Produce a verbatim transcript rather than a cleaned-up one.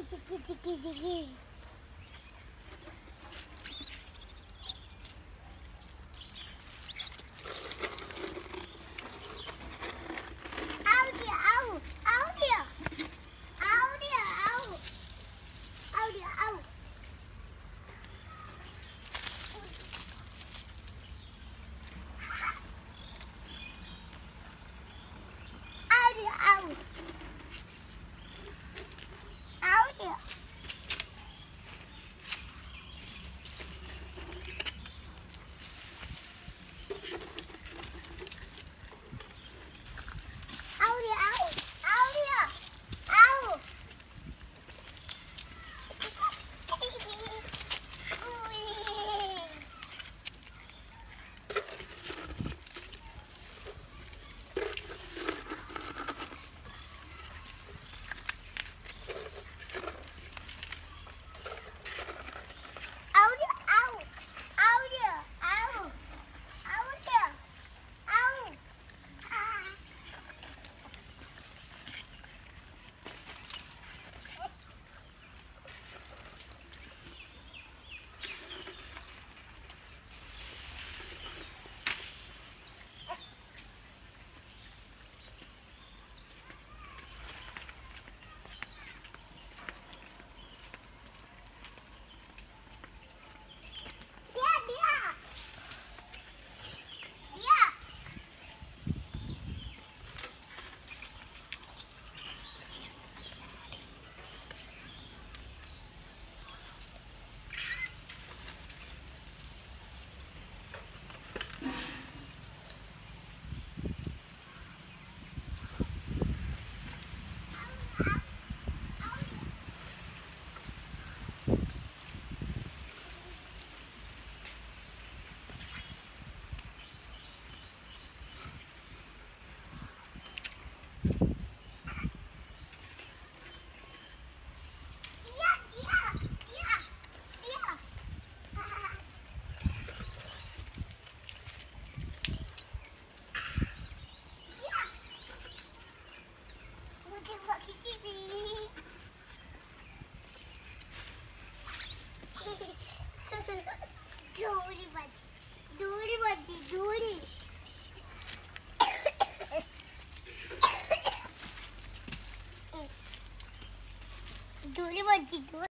Tiki tiki tiki tiki. Au dia, au, au dia, au dia, au, au dia, au. Au dia, au. Au dia. Au dia, au, au dia, au. Duri bati, duri bati, duri. Duri bati, duri.